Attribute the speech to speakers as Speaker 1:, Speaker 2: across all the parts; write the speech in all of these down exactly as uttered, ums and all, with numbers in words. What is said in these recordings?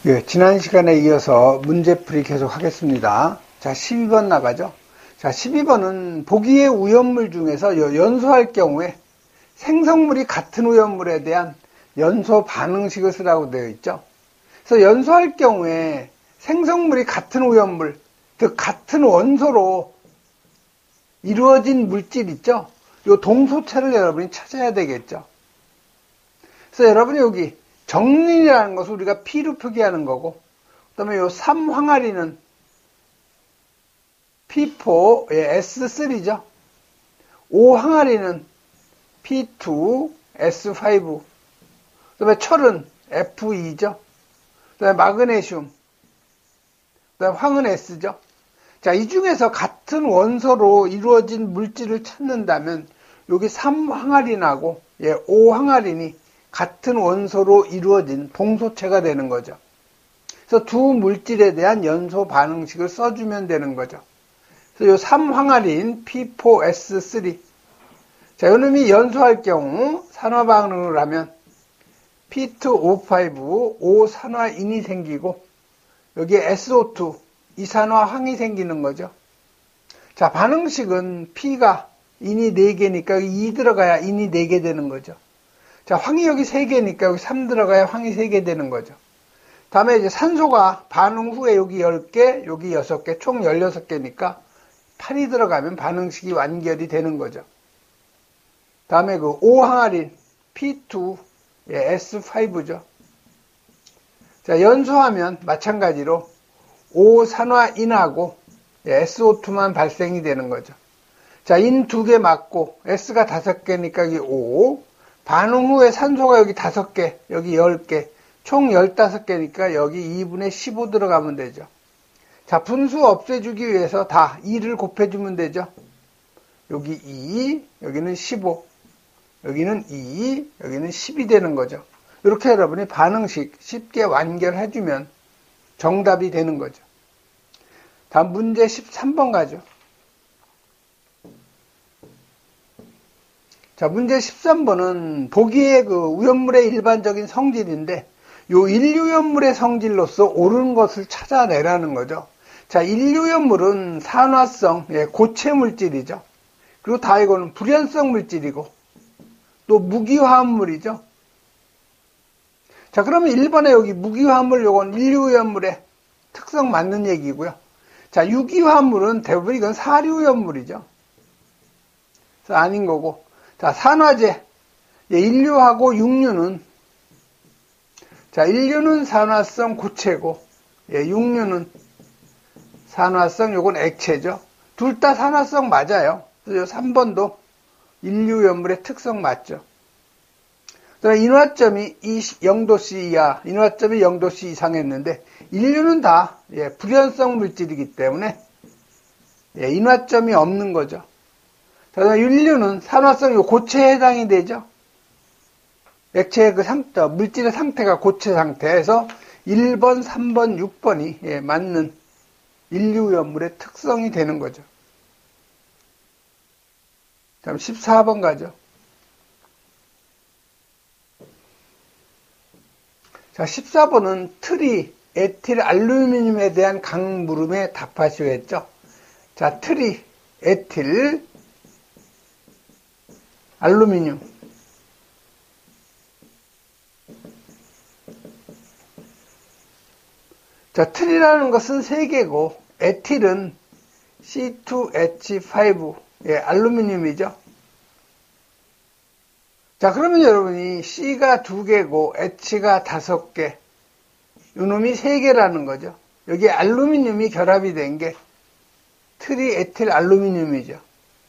Speaker 1: 예, 지난 시간에 이어서 문제풀이 계속 하겠습니다. 자, 십이 번 나가죠. 자, 십이 번은 보기의 우연물 중에서 연소할 경우에 생성물이 같은 우연물에 대한 연소 반응식을 쓰라고 되어 있죠. 그래서 연소할 경우에 생성물이 같은 우연물, 즉 같은 원소로 이루어진 물질 있죠. 이 동소체를 여러분이 찾아야 되겠죠. 그래서 여러분이 여기 정린이라는 것을 우리가 P로 표기하는 거고, 그 다음에 요 삼 항아리는 피 사, 예, 에스 쓰리죠. 오 항아리는 피 투, 에스 오. 그 다음에 철은 에프 이죠. 그 다음에 마그네슘, 그 다음에 황은 S죠. 자, 이 중에서 같은 원소로 이루어진 물질을 찾는다면, 여기 삼 항아리나고, 예, 오 항아리니 같은 원소로 이루어진 동소체가 되는 거죠. 그래서 두 물질에 대한 연소 반응식을 써주면 되는 거죠. 그래서 이 삼 항아리인 피 사, 에스 쓰리. 자, 이놈이 연소할 경우 산화 반응을 하면 피 투 오 오, 오 산화인이 생기고, 여기에 에스 오 투, 이산화황이 생기는 거죠. 자, 반응식은 P가 인이 네 개니까 여기 이 들어가야 인이 네 개 되는 거죠. 자, 황이 여기 세 개니까 여기 삼 들어가야 황이 세 개 되는 거죠. 다음에 이제 산소가 반응 후에 여기 열 개, 여기 여섯 개, 총 열여섯 개니까 팔이 들어가면 반응식이 완결이 되는 거죠. 다음에 그 오 항아린 피 투, 예, 에스 오죠. 자, 연소하면 마찬가지로 오 산화인하고, 예, 에스 오 투만 발생이 되는 거죠. 자, 인 두 개 맞고 S가 다섯 개니까 여기 오, 반응 후에 산소가 여기 다섯 개, 여기 열 개, 총 열다섯 개니까 여기 이분의 십오 들어가면 되죠. 자, 분수 없애주기 위해서 다 이를 곱해주면 되죠. 여기 이, 여기는 십오, 여기는 이, 여기는 십이 되는 거죠. 이렇게 여러분이 반응식 쉽게 완결해주면 정답이 되는 거죠. 다음 문제 십삼 번 가죠. 자, 문제 십삼 번은 보기에 그 우연물의 일반적인 성질인데, 요 일유연물의 성질로서 옳은 것을 찾아내라는 거죠. 자, 일유연물은 산화성, 예, 고체 물질이죠. 그리고 다 이거는 불연성 물질이고, 또 무기화합물이죠. 자, 그러면 일 번에 여기 무기화합물, 요건 일유연물의 특성 맞는 얘기고요. 자, 유기화합물은 대부분 이건 사류연물이죠. 그래서 아닌 거고. 자, 산화제. 예, 인류하고 육류는, 자, 인류는 산화성 고체고, 예, 육류는 산화성, 요건 액체죠. 둘 다 산화성 맞아요. 그래서 삼 번도 인류연물의 특성 맞죠. 그다음에 인화점이 영 도씨 이하, 인화점이 영 도씨 이상 했는데, 인류는 다, 예, 불연성 물질이기 때문에, 예, 인화점이 없는 거죠. 그다음에 인류는 산화성 요 고체에 해당이 되죠. 액체의 그 상태, 물질의 상태가 고체 상태에서 일 번, 삼 번, 육 번이 예, 맞는 인류연물의 특성이 되는 거죠. 다음 십사 번 가죠. 자, 십사 번은 트리, 에틸, 알루미늄에 대한 강물음에 답하시오 했죠. 자, 트리, 에틸, 알루미늄. 자, 트리라는 것은 세 개고, 에틸은 씨 투 에이치 파이브, 예, 알루미늄이죠. 자, 그러면 여러분이 C가 두 개고, H가 다섯 개, 요놈이 세 개라는 거죠. 여기 알루미늄이 결합이 된 게 트리, 에틸, 알루미늄이죠.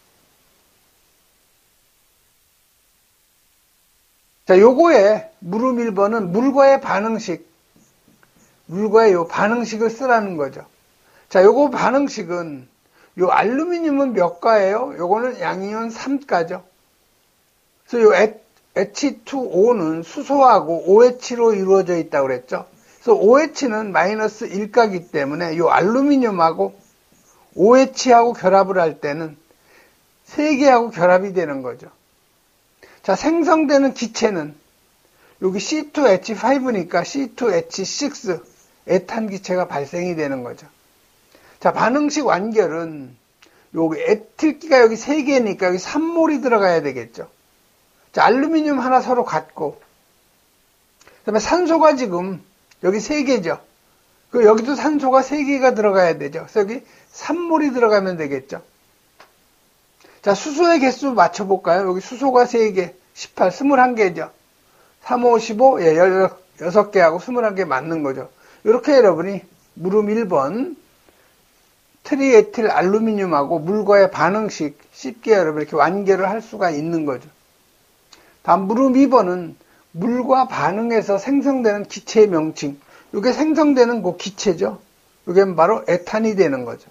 Speaker 1: 자, 요거에 물음 일 번은 물과의 반응식, 물과의 요 반응식을 쓰라는 거죠. 자, 요거 반응식은 요 알루미늄은 몇 가예요? 요거는 양이온 삼 가죠. 그래서 요 에이치 투 오는 수소하고 오에이치로 이루어져 있다고 그랬죠. 그래서 오에이치는 마이너스 일 가기 때문에 요 알루미늄하고 오에이치하고 결합을 할 때는 세 개하고 결합이 되는 거죠. 자, 생성되는 기체는 여기 씨 투 에이치 파이브니까 씨 투 에이치 식스, 에탄 기체가 발생이 되는 거죠. 자, 반응식 완결은 여기 에틸기가 여기 세 개니까 여기 삼 몰이 들어가야 되겠죠. 자, 알루미늄 하나 서로 같고, 그 다음에 산소가 지금 여기 세 개죠. 그 여기도 산소가 세 개가 들어가야 되죠. 그래서 여기 삼 몰이 들어가면 되겠죠. 자, 수소의 개수 맞춰볼까요? 여기 수소가 세 개, 십팔, 이십일 개죠. 삼, 오, 십오, 예, 여섯 개하고 이십일 개 맞는 거죠. 이렇게 여러분이 물음 일 번 트리에틸 알루미늄하고 물과의 반응식 쉽게 여러분 이렇게 완결을 할 수가 있는 거죠. 다음 물음 이 번은 물과 반응해서 생성되는 기체의 명칭. 이게 생성되는 그 기체죠. 이게 바로 에탄이 되는 거죠.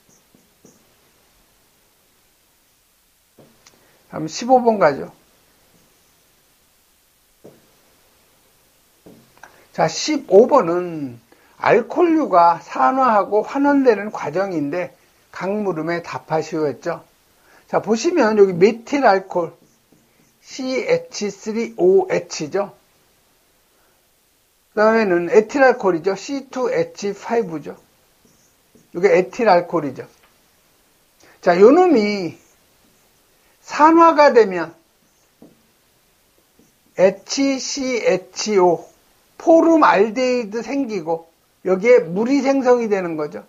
Speaker 1: 다음 십오 번 가죠. 자, 십오 번은 알코올류가 산화하고 환원되는 과정인데 강물음에 답하시오였죠. 자, 보시면 여기 메틸 알코올 씨 에이치 쓰리 오 에이치죠. 그 다음에는 에틸 알코올이죠. 씨 투 에이치 파이브죠. 이게 에틸 알코올이죠. 자, 요 놈이 산화가 되면 에이치 씨 에이치 오 포름 알데히드 생기고 여기에 물이 생성이 되는 거죠.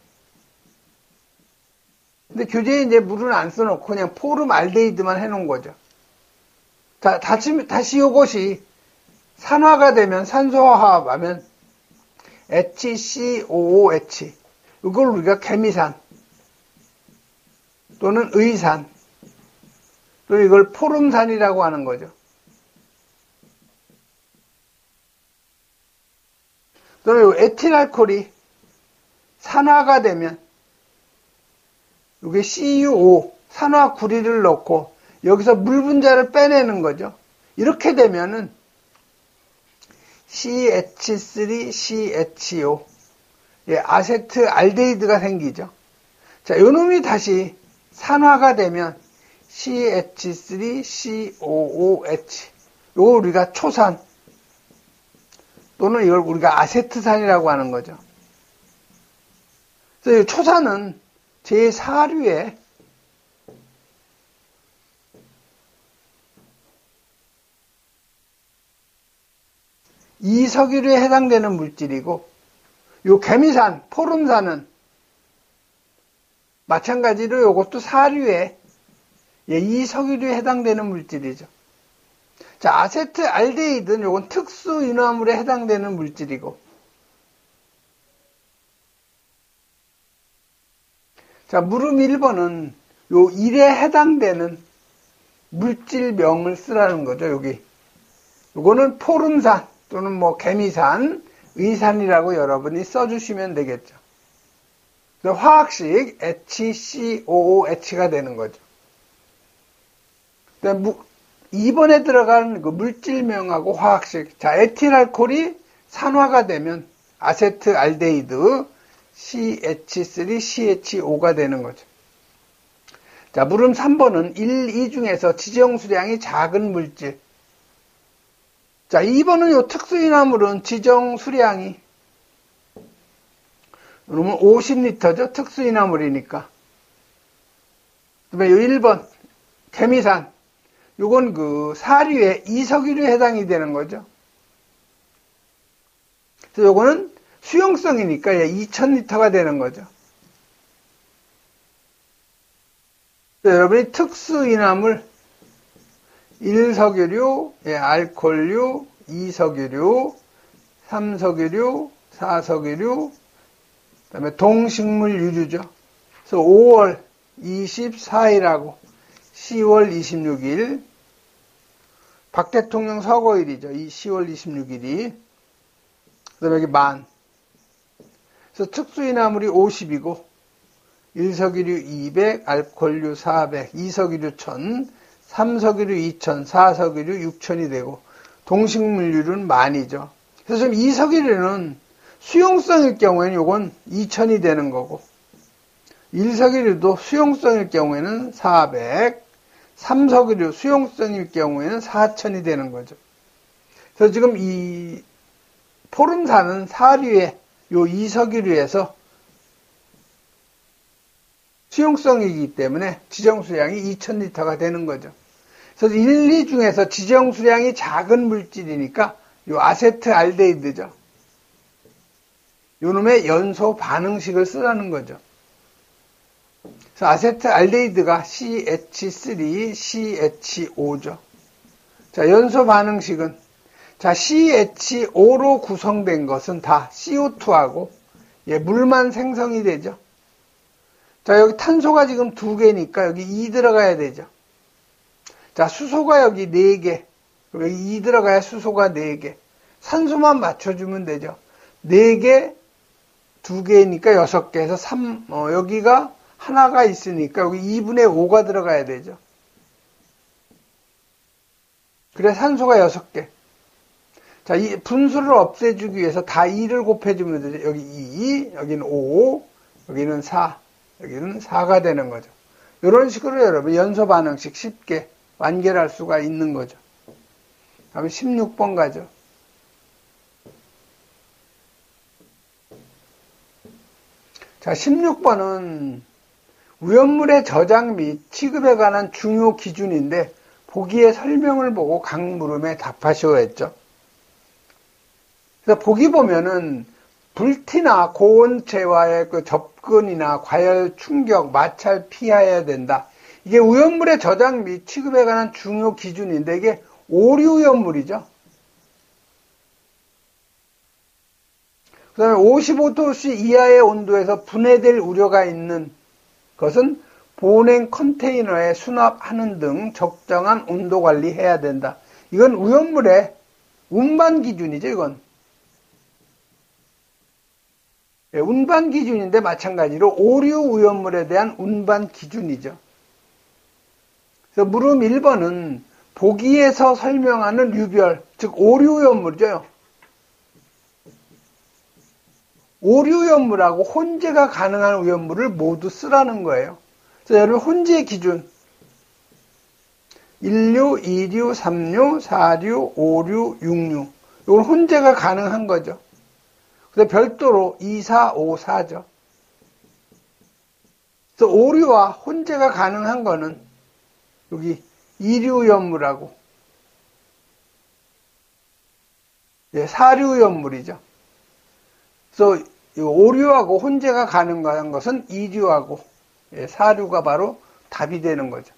Speaker 1: 근데 교재에 이제 물은 안 써놓고 그냥 포름 알데히드만 해놓은 거죠. 자, 다시, 다시 요것이 산화가 되면 산소와 화합하면 에이치 씨 오 오 에이치 이걸 우리가 개미산 또는 의산 또 이걸 포름산이라고 하는 거죠. 또는 에틸 알코올이 산화가 되면 이게 씨 유 오 산화 구리를 넣고 여기서 물 분자를 빼내는 거죠. 이렇게 되면은 씨 에이치 쓰리 씨 에이치 오 예, 아세트 알데히드가 생기죠. 자, 요놈이 다시 산화가 되면 씨 에이치 쓰리 씨 오 오 에이치 요거 우리가 초산 또는 이걸 우리가 아세트산이라고 하는 거죠. 그래서 이 초산은 제사류의 이석유류에 해당되는 물질이고 요 개미산, 포름산은 마찬가지로 이것도 사류의 이석유류에 해당되는 물질이죠. 자, 아세트 알데히드는 요건 특수 인화물에 해당되는 물질이고 자, 물음 일 번은 요 일에 해당되는 물질명을 쓰라는 거죠. 여기 요거는 포름산 또는 뭐 개미산, 의산이라고 여러분이 써주시면 되겠죠. 화학식 에이치 씨 오 오 에이치가 되는 거죠. 이 번에 들어가는 그 물질명하고 화학식. 자, 에틸 알코올이 산화가 되면 아세트 알데히드 씨 에이치 쓰리 씨 에이치 오가 되는 거죠. 자, 물음 삼 번은 일, 이 중에서 지정 수량이 작은 물질. 자, 이 번은 요 특수인화물은 지정 수량이 그러면 오십 리터죠. 특수인화물이니까. 그다음에 요 일 번 개미산. 요건 그 사류의 이석유류에 해당이 되는 거죠. 그래서 요거는 수용성이니까 이천 리터가 되는 거죠. 여러분이 특수인화물 일 석유류, 예, 알코올류, 이 석유류, 삼 석유류, 사 석유류, 그 다음에 동식물 유류죠. 그래서 오월 이십사 일하고 시월 이십육 일, 박 대통령 서거일이죠. 이 시월 이십육 일이. 그 다음에 여기 만. 그래서 특수인화물이 오십이고, 일 석유류 이백, 알코올류 사백, 이 석유류 천, 삼 석유류 이천, 사 석유류 육천이 되고, 동식물류는 만이죠. 그래서 지금 이 석유류는 수용성일 경우에는 요건 이천이 되는 거고, 일 석유류도 수용성일 경우에는 사백, 삼 석유류 수용성일 경우에는 사천이 되는 거죠. 그래서 지금 이 포름산은 사류의 요 이석유류에서 수용성이기 때문에 지정수량이 이천 리터가 되는 거죠. 그래서 일, 이 중에서 지정수량이 작은 물질이니까 요 아세트알데히드죠. 요놈의 연소 반응식을 쓰라는 거죠. 그래서 아세트알데히드가 씨 에이치 쓰리 씨 에이치 오죠. 자, 연소 반응식은 자, 씨 에이치 오로 구성된 것은 다 씨 오 투하고 예, 물만 생성이 되죠. 자, 여기 탄소가 지금 두 개니까 여기 이 들어가야 되죠. 자, 수소가 여기 네 개. 여기 이 들어가야 수소가 네 개. 산소만 맞춰주면 되죠. 네 개, 두 개니까 여섯 개 해서 삼, 어, 여기가 하나가 있으니까 여기 이분의 오가 들어가야 되죠. 그래, 산소가 여섯 개. 자, 이 분수를 없애주기 위해서 다 이를 곱해주면 되죠. 여기 이, 여기는 오, 여기는 사. 여기는 사가 되는 거죠. 이런 식으로 여러분 연소 반응식 쉽게 완결할 수가 있는 거죠. 다음에 십육 번 가죠. 자, 십육 번은 오염물의 저장 및 취급에 관한 중요 기준인데 보기의 설명을 보고 각 물음에 답하시오 했죠. 그래서 보기 보면은 불티나 고온체와의 그 접근이나 과열, 충격, 마찰 피해야 된다. 이게 오염물의 저장 및 취급에 관한 중요 기준인데 이게 오류오염물이죠. 그 다음에 오십오 도씨 이하의 온도에서 분해될 우려가 있는 것은 보냉 컨테이너에 수납하는 등 적정한 온도 관리해야 된다. 이건 오염물의 운반 기준이죠, 이건. 예, 운반 기준인데 마찬가지로 오류 오염물에 대한 운반 기준이죠. 그래서 물음 일 번은 보기에서 설명하는 유별, 즉 오류 오염물이죠. 오류 오염물하고 혼재가 가능한 오염물을 모두 쓰라는 거예요. 그래서 여러분 혼재 기준 일류, 이류, 삼류, 사류, 오류, 육류 이건 혼재가 가능한 거죠. 그래서 별도로 이, 사, 오, 사죠. 그래서 오류와 혼재가 가능한 거는 여기 이류오염물하고 예, 사류오염물이죠. 그래서 오류하고 혼재가 가능한 것은 이류하고 예, 사류가 바로 답이 되는 거죠.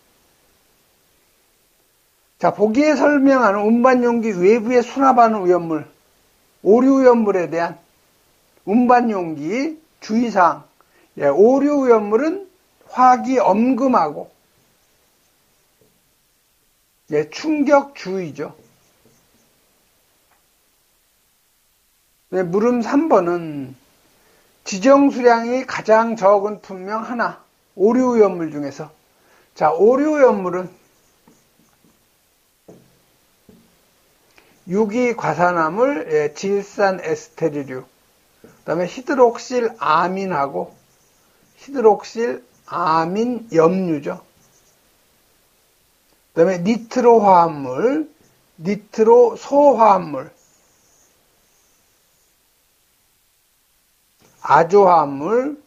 Speaker 1: 자, 보기에 설명하는 운반용기 외부에 수납하는 오염물, 오류오염물에 대한 운반용기 주의사항. 예, 오류오염물은 화기 엄금하고 예, 충격 주의죠. 네, 물음 삼 번은 지정수량이 가장 적은 분명 하나, 오류오염물 중에서. 자, 오류오염물은 유기과산화물, 예, 질산 에스테르류, 그 다음에 히드록실 아민하고 히드록실 아민 염류죠. 그 다음에 니트로 화합물, 니트로 소화합물, 아조화합물,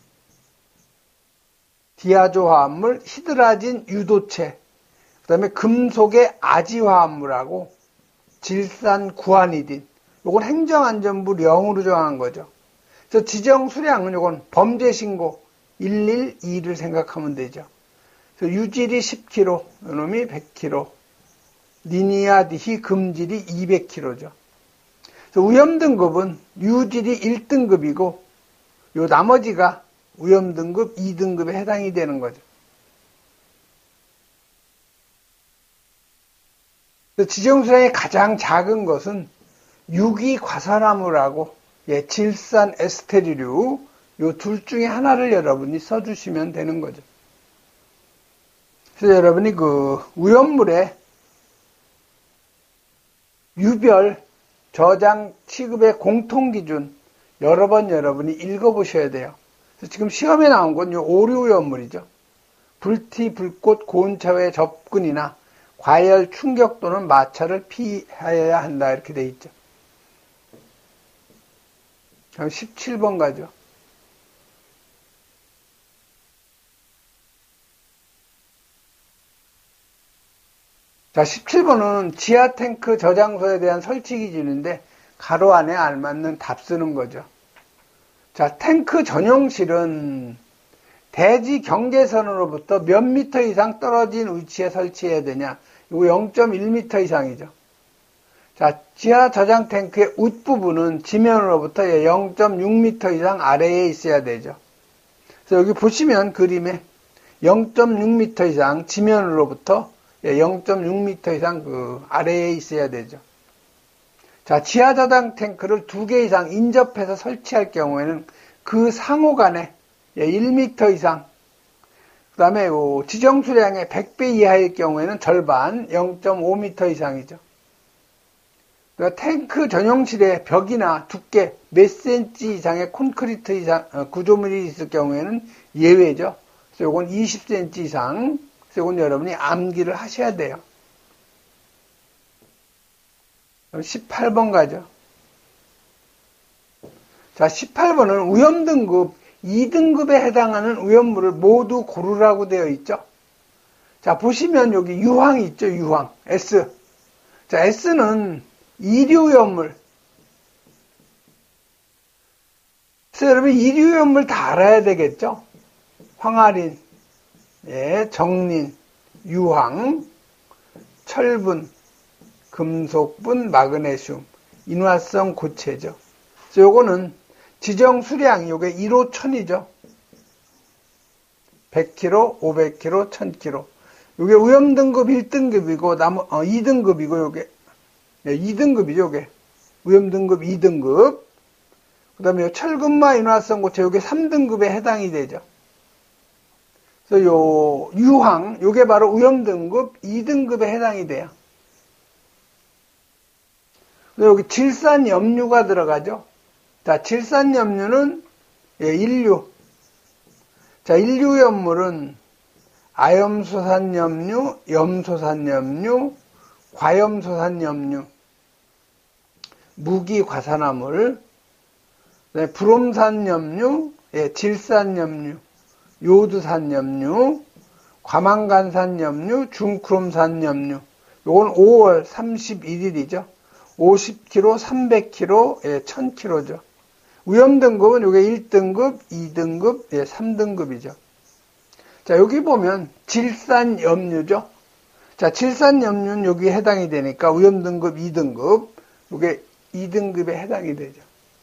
Speaker 1: 디아조화합물, 히드라진 유도체, 그 다음에 금속의 아지화합물하고 질산 구아니딘. 요건 행정안전부 영으로 정한 거죠. 그래서 지정 수량은 요건 범죄 신고 일일이를 생각하면 되죠. 그래서 유질이 십 킬로그램, 요놈이 백 킬로그램, 니니아디히 금질이 이백 킬로그램죠. 그래서 위험 등급은 유질이 일 등급이고 요 나머지가 위험 등급 이 등급에 해당이 되는 거죠. 지정 수량이 가장 작은 것은 유기과산화물하고 예, 질산 에스테르류 요 둘 중에 하나를 여러분이 써주시면 되는 거죠. 그래서 여러분이 그 오염물의 유별 저장 취급의 공통기준 여러 번 여러분이 읽어보셔야 돼요. 그래서 지금 시험에 나온 건 요 오류오염물이죠. 불티, 불꽃, 고온차와의 접근이나 과열, 충격 또는 마찰을 피하여야 한다 이렇게 돼 있죠. 그럼 십칠 번 가죠. 자, 십칠 번은 지하 탱크 저장소에 대한 설치 기준인데 가로 안에 알맞는 답 쓰는 거죠. 자, 탱크 전용실은 대지 경계선으로부터 몇 미터 이상 떨어진 위치에 설치해야 되냐? 이거 영 점 일 미터 이상이죠. 자, 지하 저장 탱크의 윗부분은 지면으로부터 영 점 육 미터 이상 아래에 있어야 되죠. 그래서 여기 보시면 그림에 영 점 육 미터 이상 지면으로부터 영 점 육 미터 이상 그 아래에 있어야 되죠. 자, 지하 저장 탱크를 두 개 이상 인접해서 설치할 경우에는 그 상호 간에 일 미터 이상, 그 다음에 지정 수량의 백 배 이하일 경우에는 절반 영 점 오 미터 이상이죠. 그러니까 탱크 전용실의 벽이나 두께 몇 센치 이상의 콘크리트 이상 구조물이 있을 경우에는 예외죠. 그래서 이건 이십 센치 이상. 그래서 이건 여러분이 암기를 하셔야 돼요. 그럼 십팔 번 가죠. 자, 십팔 번은 위험등급 이 등급에 해당하는 위험물을 모두 고르라고 되어 있죠. 자, 보시면 여기 유황이 있죠. 유황. S. 자, S는 이류 위험물. 그래서 여러분 이류 위험물 다 알아야 되겠죠. 황화린, 예, 정린, 유황, 철분, 금속분, 마그네슘, 인화성 고체죠. 그래서 요거는 지정 수량이 요게 일 호 천이죠. 백 킬로그램, 오백 킬로그램, 천 킬로그램. 요게 위험등급 일 등급이고 나머 어, 이 등급이고 요게 네, 이 등급이죠, 요게. 위험등급 이 등급. 그 다음에 철근마 인화성 고체, 요게 삼 등급에 해당이 되죠. 그래서 요, 유황, 요게 바로 위험등급 이 등급에 해당이 돼요. 여기 질산염류가 들어가죠. 자, 질산염류는 예, 인류. 자, 인류염물은 아염소산염류, 염소산염류, 과염소산염류, 무기과산화물, 네, 브롬산염류, 예, 질산염류, 요드산염류, 과망간산염류, 중크롬산염류. 요건 오월 삼십일 일이죠. 오십 킬로그램, 삼백 킬로그램, 예, 천 킬로그램죠. 위험등급은 요게 일 등급, 이 등급, 예, 삼 등급이죠. 자, 여기 보면 질산염류죠. 자, 질산염류는 여기에 해당이 되니까 위험등급 이 등급, 요게 이 등급에 해당이 되죠.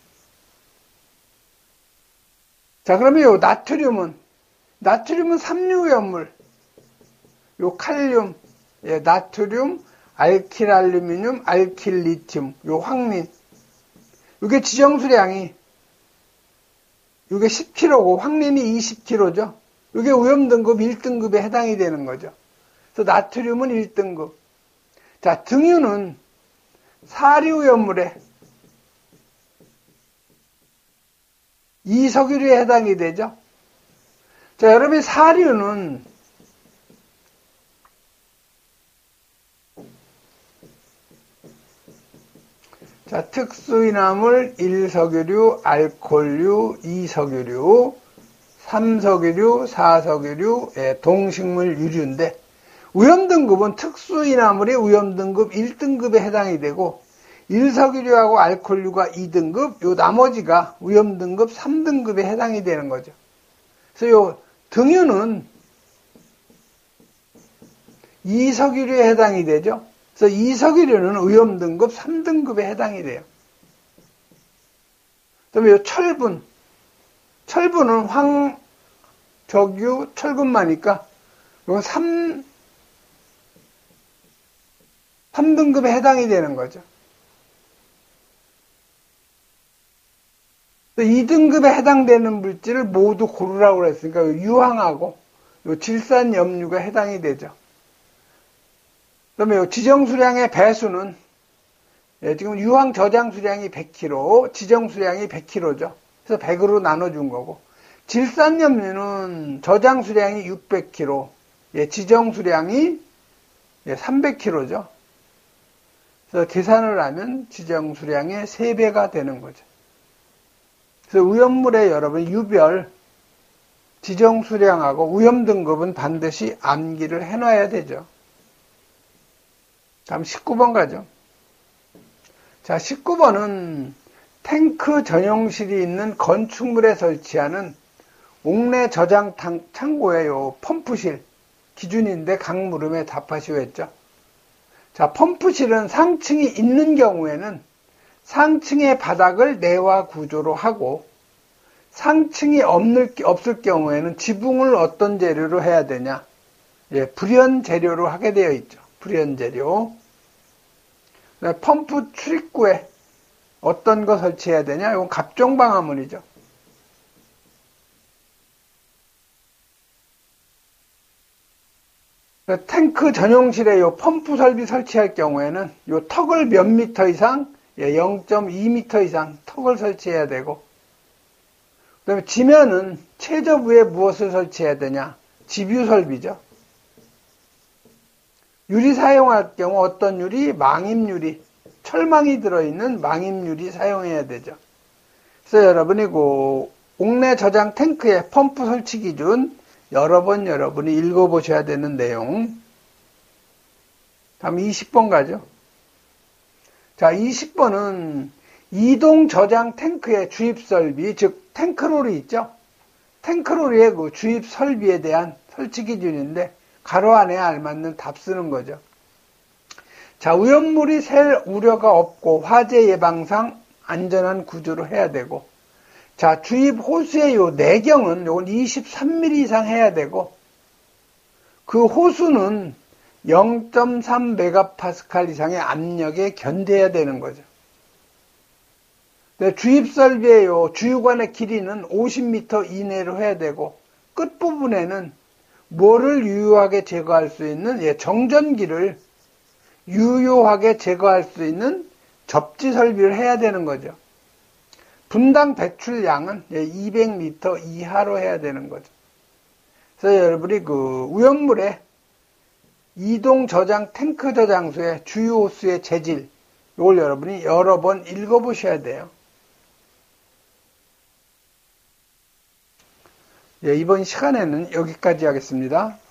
Speaker 1: 자, 그러면 요 나트륨은, 나트륨은 삼류염물, 요 칼륨, 예, 나트륨, 알킬알루미늄, 알킬리튬, 요 황린. 요게 지정수량이, 요게 십 킬로그램고, 황린이 이십 킬로그램죠. 요게 위험등급 일 등급에 해당이 되는 거죠. 그래서 나트륨은 일 등급. 자, 등유는 사류염물에 이석유류에 해당이 되죠. 자, 여러분 사류는 자, 특수인화물 일 석유류, 알코올류, 이 석유류, 삼 석유류, 사 석유류, 예, 동식물 유류인데 위험등급은 특수인화물이 위험등급 일 등급에 해당이 되고 일 석유류하고 알코올류가 이 등급, 요 나머지가 위험등급 삼 등급에 해당이 되는 거죠. 그래서 요 등유는 이 석유류에 해당이 되죠. 그래서 이 석유류는 위험등급 삼 등급에 해당이 돼요. 그 다음에 요 철분. 철분은 황, 적유, 철분마니까 이건 삼, 삼 등급에 해당이 되는 거죠. 이 등급에 해당되는 물질을 모두 고르라고 그랬으니까 유황하고 요 질산염류가 해당이 되죠. 그다음에 요 지정수량의 배수는 예, 지금 유황 저장 수량이 백 킬로그램, 지정 수량이 백 킬로그램죠. 그래서 백으로 나눠준 거고 질산염류는 저장 수량이 육백 킬로그램, 예, 지정 수량이 예, 삼백 킬로그램죠. 그래서 계산을 하면 지정 수량의 세 배가 되는 거죠. 그래서 오염물에 여러분 유별, 지정 수량하고 오염 등급은 반드시 암기를 해놔야 되죠. 다음 십구 번 가죠. 자, 십구 번은 탱크 전용실이 있는 건축물에 설치하는 옥내 저장 창고의 요 펌프실 기준인데 각 물음에 답하시오 했죠. 자, 펌프실은 상층이 있는 경우에는 상층의 바닥을 내화 구조로 하고 상층이 없을, 없을 경우에는 지붕을 어떤 재료로 해야 되냐? 예, 불연 재료로 하게 되어 있죠. 불연 재료. 펌프 출입구에 어떤 거 설치해야 되냐? 이건 갑종 방화문이죠. 탱크 전용실에 요 펌프 설비 설치할 경우에는 요 턱을 몇 미터 이상, 영 점 이 미터 이상 턱을 설치해야 되고, 그 다음에 지면은 최저 위에 무엇을 설치해야 되냐? 지뷰 설비죠. 유리 사용할 경우 어떤 유리? 망임유리. 철망이 들어있는 망임유리 사용해야 되죠. 그래서 여러분이 그 옥내 저장 탱크의 펌프 설치 기준 여러 번 여러분이 읽어보셔야 되는 내용. 다음 이십 번 가죠. 자, 이십 번은 이동 저장 탱크의 주입 설비, 즉 탱크롤이 있죠. 탱크롤의 그 주입 설비에 대한 설치 기준인데 가로 안에 알맞는 답 쓰는 거죠. 자, 오염물이 셀 우려가 없고 화재 예방상 안전한 구조로 해야 되고, 자, 주입 호수의 요 내경은 요건 이십삼 밀리미터 이상 해야 되고, 그 호수는 영 점 삼 메가파스칼 이상의 압력에 견뎌야 되는 거죠. 주입 설비의 요 주유관의 길이는 오십 미터 이내로 해야 되고, 끝부분에는 뭐를 유효하게 제거할 수 있는, 예, 정전기를 유효하게 제거할 수 있는 접지 설비를 해야 되는 거죠. 분당 배출량은 이백 리터 이하로 해야 되는 거죠. 그래서 여러분이 그 오염물의 이동 저장 탱크 저장소의 주유 호수의 재질, 이걸 여러분이 여러 번 읽어보셔야 돼요. 예, 이번 시간에는 여기까지 하겠습니다.